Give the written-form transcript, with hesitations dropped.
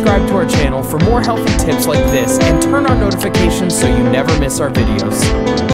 subscribe to our channel for more healthy tips like this and turn on notifications so you never miss our videos.